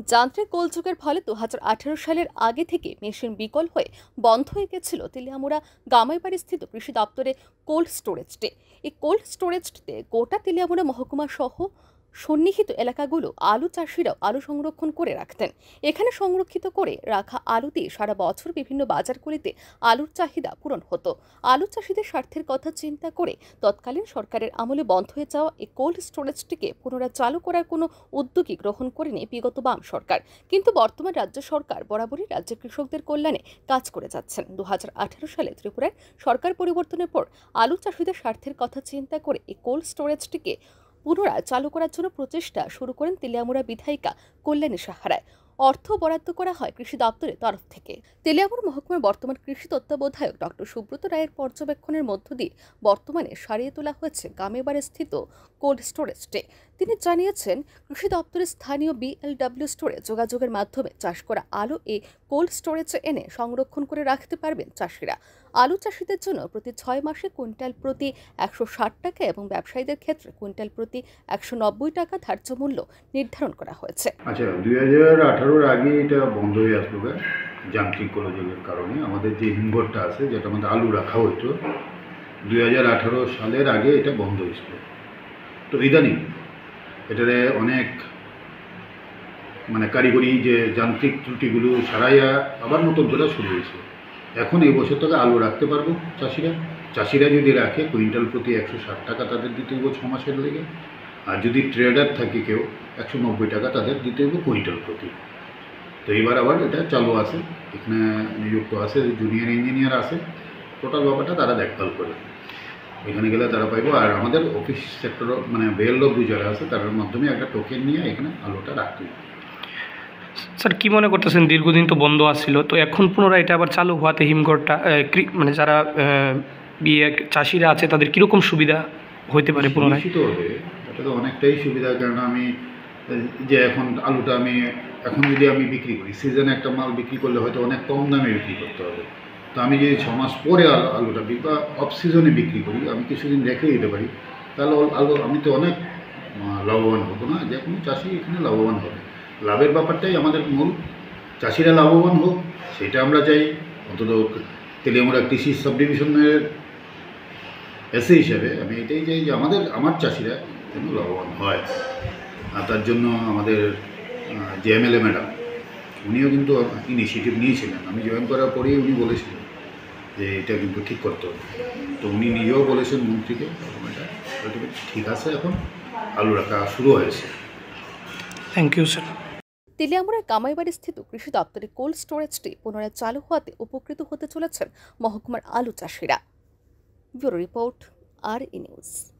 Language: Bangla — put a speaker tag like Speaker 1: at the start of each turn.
Speaker 1: যান্ত্রিক গোলযোগের ফলে 2018 সালের আগে থেকে মেশিন বিকল হয়ে বন্ধ হয়ে গেছিল তেলিয়ামুড়া গামাইবাড়ি স্থিত কৃষি দপ্তরে কোল্ড স্টোরেজটি। এই কোল্ড স্টোরেজটিতে গোটা তেলিয়ামুড়া মহকুমা সহ সন্নিহিত এলাকাগুলো আলু চাষিরাও আলু সংরক্ষণ করে রাখতেন। এখানে সংরক্ষিত করে রাখা আলু দিয়ে সারা বছর বিভিন্ন বাজারগুলিতে আলুর চাহিদা পূরণ হতো। আলু চাষিদের স্বার্থের কথা চিন্তা করে তৎকালীন সরকারের আমলে বন্ধ হয়ে যাওয়া এই কোল্ড স্টোরেজটিকে পুনরায় চালু করার কোনো উদ্যোগই গ্রহণ করেনি বিগত বাম সরকার। কিন্তু বর্তমান রাজ্য সরকার বরাবরই রাজ্যের কৃষকদের কল্যাণে কাজ করে যাচ্ছেন। 2018 সালে ত্রিপুরায় সরকার পরিবর্তনের পর আলু চাষিদের স্বার্থের কথা চিন্তা করে এই কোল্ড স্টোরেজটিকে পুনরায় চালু করার জন্য প্রচেষ্টা শুরু করেন তেলিয়ামুড়া বিধায়িকা কল্যাণী সাহারায়। অর্থ বরাদ্দ করা হয় কৃষি দপ্তরের তরফ থেকে। তেলিয়ামুড়া মহকুমার বর্তমান কৃষি তত্ত্বাবধায়ক ডক্টর সুব্রত রায়ের পর্যবেক্ষণের মধ্য দিয়ে বর্তমানে সারিয়ে তোলা হয়েছে গামেবাড়ি স্থিত কোল্ড স্টোরেজটি। তিনি জানিয়েছেন, কৃষি দপ্তরের স্থানীয় BLW স্টোরে যোগাযোগের মাধ্যমে চাষ করা আলু এই কোল্ড স্টোরেজে এনে সংরক্ষণ করে রাখতে পারবেন চাষিরা। আলু চাষিদের জন্য প্রতি 6 মাসে কুইন্টাল প্রতি 160 টাকা এবং ব্যবসায়ীদের ক্ষেত্রে কুইন্টাল প্রতি 190 টাকা ধার্য মূল্য নির্ধারণ করা হয়েছে।
Speaker 2: আচ্ছা, 2018-এর আগে এটা বন্ধ হয়ে আসলো যান্ত্রিক গোলযোগের কারণে। আমাদের যে হিমঘরটা আছে, যেটা আমাদের আলু রাখা হতো, 2018 সালের আগে এটা বন্ধ হয়েছিল। তো ইদানিং এটারে অনেক কারিগরি যে যান্ত্রিক ত্রুটিগুলো সারাইয়া আবার নতুন করে শুরু হয়েছে। এখন এই বছর থেকে আলু রাখতে পারবো চাষিরা যদি রাখে কুইন্টাল প্রতি 160 টাকা তাদের দিতে হবে 6 মাসের লেগে। আর যদি ট্রেডার থাকে কেউ, 190 টাকা তাদের দিতে হবে কুইন্টাল প্রতি। তো এবার আবার এটা চালু আছে, এখানে নিযুক্ত আছে জুনিয়র ইঞ্জিনিয়ার আছে, টোটাল ব্যাপারটা তারা দেখভাল করে। এখানে গেলে তারা পাইব। আর আমাদের অফিস সেক্টর BLW যারা আছে তাদের মাধ্যমে একটা টোকেন নিয়ে এখানে আলুটা রাখতে হবে।
Speaker 3: স্যার, কি মনে করতেছেন, দীর্ঘদিন তো বন্ধ আসছিল, তো এখন পুনরায় এটা আবার চালু হওয়াতে হিমঘরটা যারা চাষিরা আছে তাদের কীরকম সুবিধা হইতে পারে পুনরায়?
Speaker 2: নিশ্চিত হবে, এটা তো অনেকটাই সুবিধা। কারণ আমি যে এখন আলুটা এখন যদি আমি বিক্রি করি, সিজনে একটা মাল বিক্রি করলে হয়তো অনেক কম দামে বিক্রি করতে হবে। তো আমি যদি 6 মাস পরে আলুটা বা অফ সিজনে বিক্রি করি, আমি কিছুদিন রেখে দিতে পারি, তাহলে আমি তো অনেক লাভবান হবো না? যে কোনো চাষি এখানে লাভবান হবে। লাভের ব্যাপারটাই আমাদের মূল। চাষিরা লাভবান হোক সেটা আমরা চাই। অন্তত তেলিয়ামুড়া কৃষি সাবডিভিশনের এসে হিসাবে আমি এটাই চাই যে আমার চাষিরা যেন লাভবান হয়। আর তার জন্য আমাদের যে MLA ম্যাডাম, উনিও কিন্তু ইনিশিয়েটিভ নিয়েছিলেন। আমি জয়েন করার পরেই উনি বলেছিলেন যে এটা কিন্তু ঠিক করতে হবে। তো উনি নিজেও বলেছেন মন্ত্রীকে, এটা ঠিক আছে, এখন আলু রাখা শুরু হয়েছে।
Speaker 3: Thank you sir.
Speaker 1: তেলিয়ামুড়ার গামাইবাড়ি স্থিত কৃষি দপ্তরের কোল্ড স্টোরেজটি পুনরায় চালু হওয়াতে উপকৃত হতে চলেছেন মহকুমার আলু চাষিরা। Bureau report, RE news.